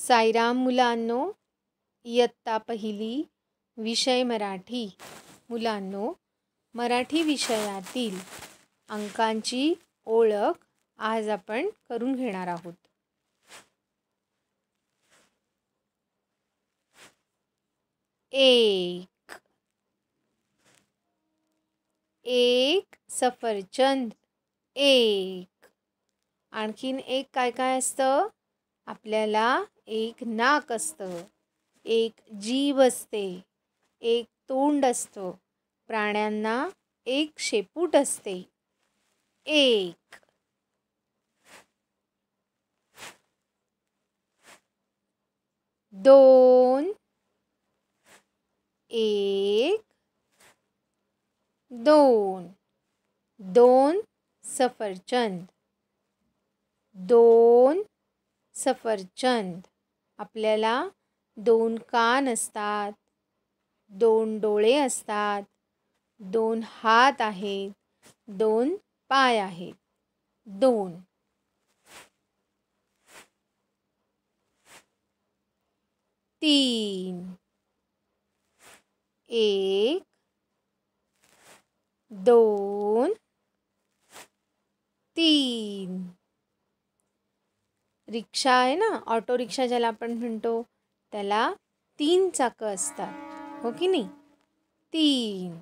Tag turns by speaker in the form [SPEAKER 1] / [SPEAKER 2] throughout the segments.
[SPEAKER 1] साईराम मुलांनो, इयत्ता पहिली, विषय मराठी. मुलांनो, मराठी विषयातील अंकांची ओळख आज आपण करून घेणार आहोत. एक, एक सफरचंद. एक. आणखीन एक काय काय असतं? आपल्याला एक नाक असतं, एक जीभ असते, एक तोंड असतं, प्राण्यांना एक शेपूट असते. एक. दोन. एक, दोन. दोन सफरचंद. दोन सफरचंद. आपल्याला दोन कान असतात, दोन डोळे असतात, दोन हात आहेत, दोन पाय आहेत. दोन. तीन. एक, दोन, तीन. रिक्षा आहे ना, ऑटो रिक्षा ज्याला आपण म्हणतो, त्याला तीन चाकं असतात, हो की नाही? तीन.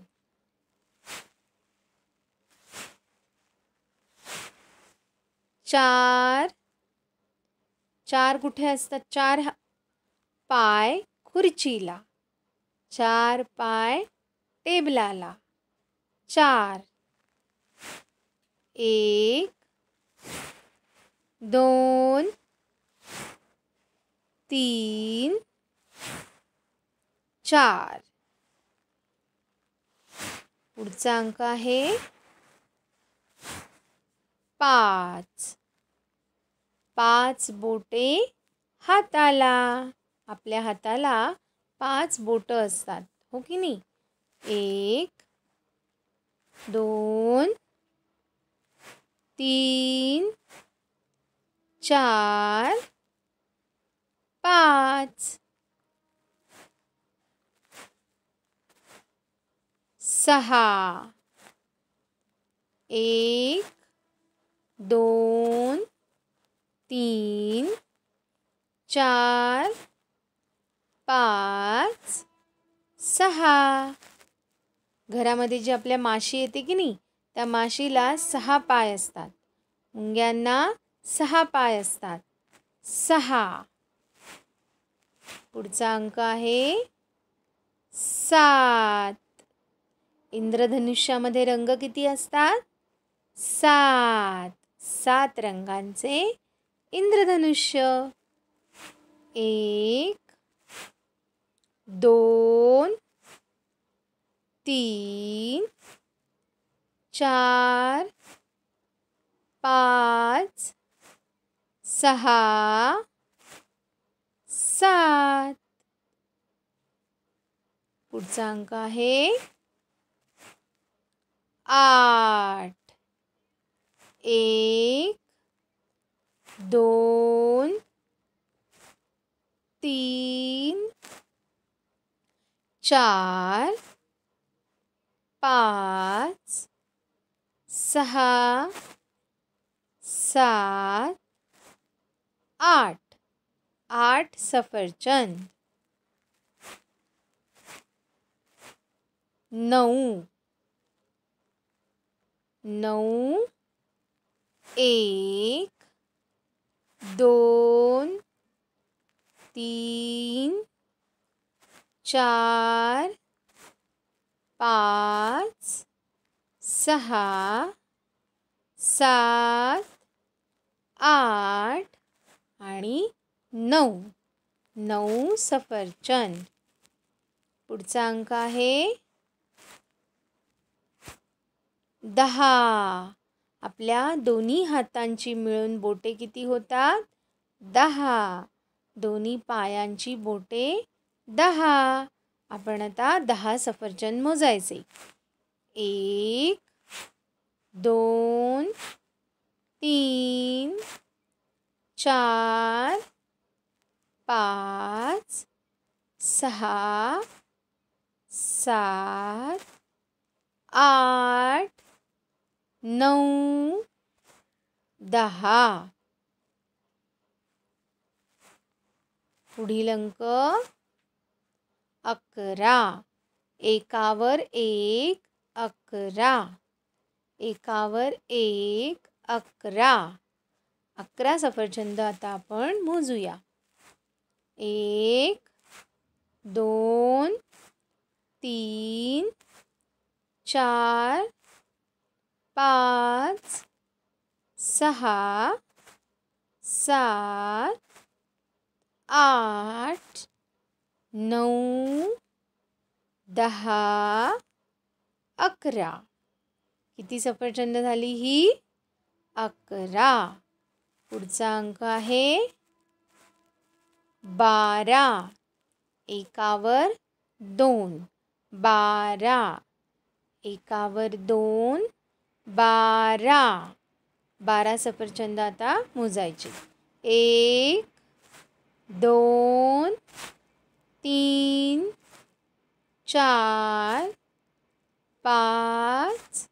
[SPEAKER 1] चार. चार कुठे असतात? चार पाय खुर्चीला, चार पाय टेबलाला. चार. एक, दोन, तीन, चार. पुढचा अंक आहे पाच. पाच बोटे हाताला. आपल्या हाताला पाच बोटं असतात, हो की नाही? एक, दोन, तीन, चार, पाच. सहा. एक, दोन, तीन, चार, पाच, सहा. घरामध्ये जी आपल्या माशी येते की नाही, त्या माशीला 6 पाय असतात. मुंग्यांना 6 पाय असतात. 6. पुढचा अंक आहे 7. इंद्रधनुष्यामध्ये रंग किती असतात? 7. 7 रंगांचे इंद्रधनुष्य. 1, 2, 3, 4, 5, 6, 7. पुढचा अंक आहे 8. 1, 2, 3, 4, 5, 6, 7, 8. 8 सफरचंद. 9. 9. 1, 2, 3, 4, 5, 6, 7, 8 आणि 9. 9 सफरचंद. पुढचा अंक आहे 10. आपल्या दोन्ही हातांची मिळून बोटे किती होतात? 10. दोन्ही पायांची बोटे 10. आपण आता 10 सफरचंद मोजायचे. 1, 2, 3, 4, 5 6 7 8 9 10. पुढील अंक 11. एकावर एक 11. एकावर एक 11. 11 सफरचंद आता आपण मोजूया. 1 2 3 4 5 6 7 8 9 10 11. किती सफरचंद झाली ही? 11. पुढचा अंक आहे 12. एकावर 2 12. एकावर 2 12. 12 सफरचंद आता मोजायचे. 1 2 3 4 5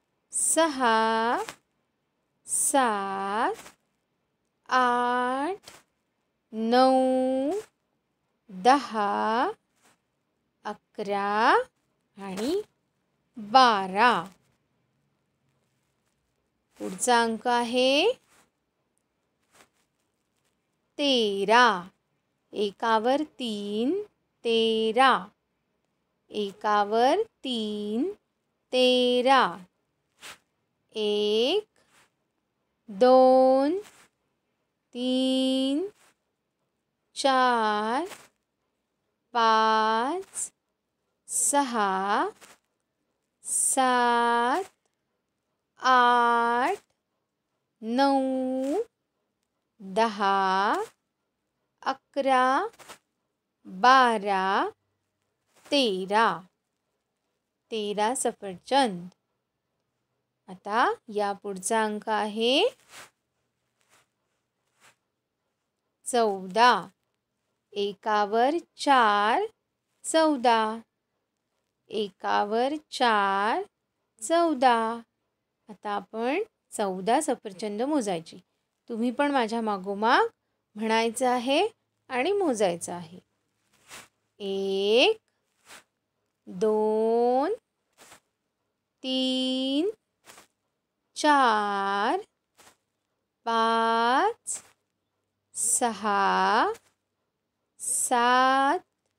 [SPEAKER 1] 6 7 8 9 10 11 आणि 12. पुढचा अंक आहे 13. एकावर 3 13. एकावर 3 13. 1 2 3 4 5 6 7 8 9 10 11 12 13. 13 सफरचंद. आता या पुढचा अंक आहे 14. एकावर 4 14. एकावर 4 14. आता आपण 14 सफरचंद मोजायची. तुम्ही पण माझ्या मागोमाग म्हणायचं आहे आणि मोजायचं आहे. 1 2 3 4 5 6 7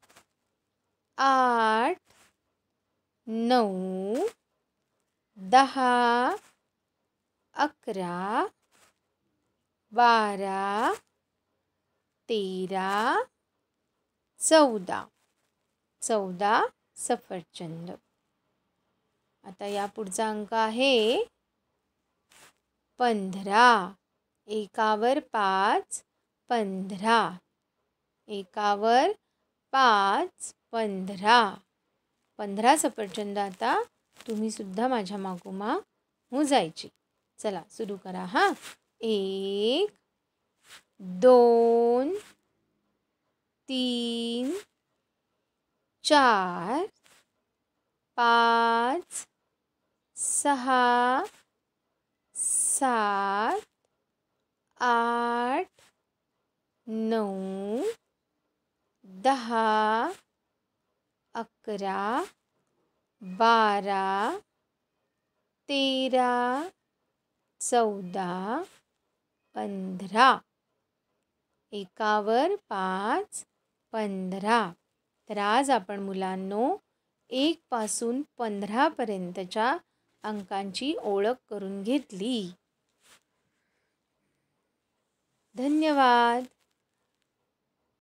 [SPEAKER 1] 8 9 10 11 12 13 14. 14 सफरचंद. आता या पुढचा अंक आहे 15. एकावर 5 15. एकावर 5 15. 15 सफरचंद आता तुम्ही सुद्धा माझ्या मागोमाग मोजायची. चला सुरू करा हा. 1 2 3 4 5 6 7 8 9 10 11 12 13 14 15. एकावर 5 15. तर आज आपण मुलांनो 1 पासून 15 पर्यंतच्या अंकांची ओळख करून घेतली. धन्यवाद.